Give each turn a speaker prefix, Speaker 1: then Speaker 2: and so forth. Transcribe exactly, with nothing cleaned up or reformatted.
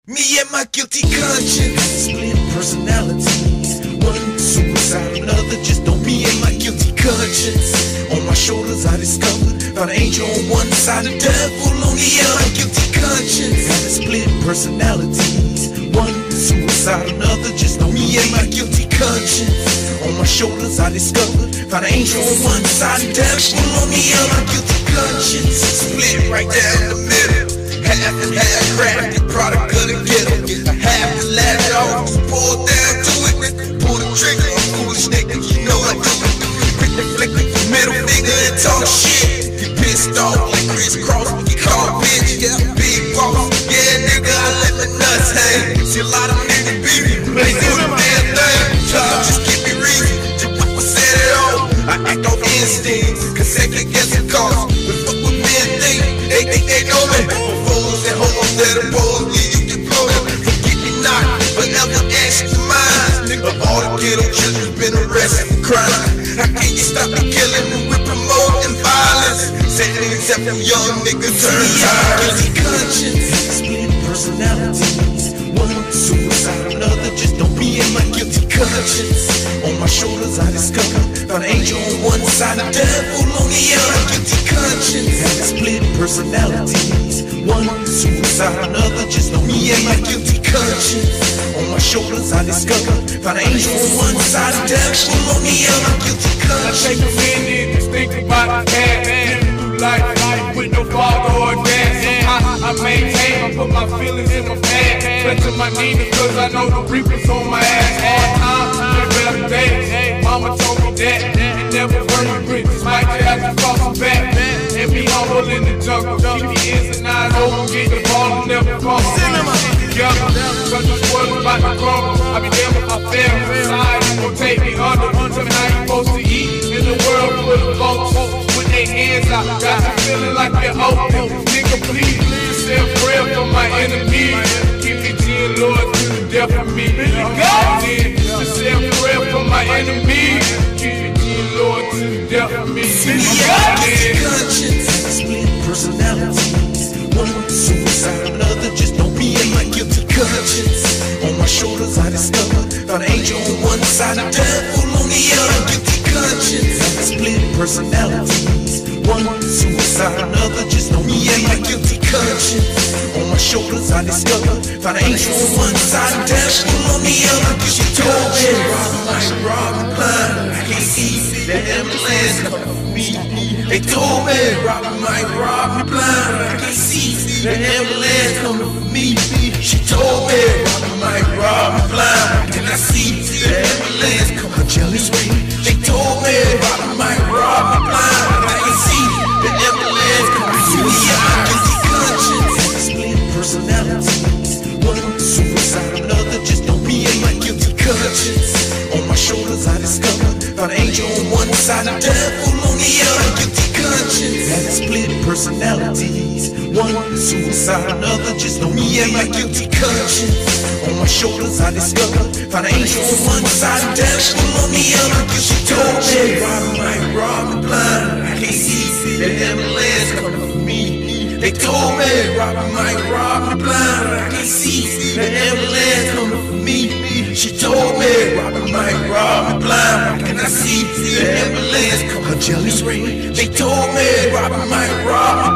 Speaker 1: Me and my guilty conscience, split personalities. One suicide, another just don't. Me and my guilty conscience. On my shoulders I discovered, found an angel on one side, the devil on the other. My guilty conscience, had split personalities. One suicide, another just don't. Me and my guilty conscience. On my shoulders I discovered, found an angel on one side, the devil on the other. My guilty conscience, split right down the middle. Half and half crack, the product of the ghetto. I have to let it off, pull down to it, pull the trigger, I'm foolish nigga, you know I do it. Quick to flick the middle finger and talk shit. Get pissed off like Chris Cross, get called bitch, yeah, big boss. Yeah, nigga, I let my nuts hang. See a lot of niggas beat me, but they do the damn thing. Child, just give me reason, just what was said it all. I act on instinct, cause second guess it costs. But fuck what men think, they think they know me. That hoes that oppose me, you can blow them. Forget me not, forever ask your mind. Of all the ghetto children been arrested for crime. How can you stop the killing when we're promoting violence? Setting example, young niggas turn tired. Guilty conscience, split personalities. One suicide, another just don't. Be in my guilty conscience. On my shoulders I discovered, found an angel on one side, the devil on the other. Guilty conscience, had split personalities. One suicide, another just know. Me and my guilty conscience. On my shoulders I discovered, found an angel on one side, the devil on the other. Guilty conscience.
Speaker 2: I take a minute to think about the past, living through life, life with no father or dad. Somehow I maintain, I put my feelings in my past, press to my knees because I know the reapers on my ass. Hard times, the better days. Mama told me that, and never burn bridges. Might have to cross them back, and be humble in the jungle. Keep your ears and eyes open, get the ball and never fall. Together, cause this world about to crumble. I be there with my family, society gon' take me under. Tell me how you supposed to eat in the world full of folks with their hands out. Got you feeling like you're open. Nigga, please, please say a prayer for my enemies. Keep it to Lord to the death of me. God, just say a prayer for my enemies. Keep it to Lord to the death of me.
Speaker 1: Conscience, split personalities. One suicide, another just don't. Be in my guilty conscience. On my shoulders I discovered, found an angel on one side, the devil on the other. Guilty conscience, split personalities. One suicide, another just know. Me and my guilty conscience. On my shoulders I discovered, found an angel on one side, the devil on the other. Cause she told me, rob might rob me blind. I can't see the ambulance coming for me. They told me, rob might rob me blind. I can't see the ambulance coming for me. She told me, rob might rob me blind. Can I see the ambulance coming? Her jelly's ring. They told me, rob might rob me blind. I can see the ambulance coming for me. I'm guilty conscience, split personalities. One suicide, another just don't. Be in my guilty conscience. On my shoulders I discovered, found an angel on one side, the devil on the other. Guilty conscience, had split personalities. One suicide, another just know. Me and my guilty conscience. On my shoulders I discovered, found an angel on one side, the devil on the other. Cause she told me, rob might rob me blind. I can't see the ambulance coming for me. They told me, rob might rob me blind. I can't see the ambulance coming for me. She told me, rob might rob me blind. Can I see the ambulance coming? Her jelly's ring. They told me, rob might rob me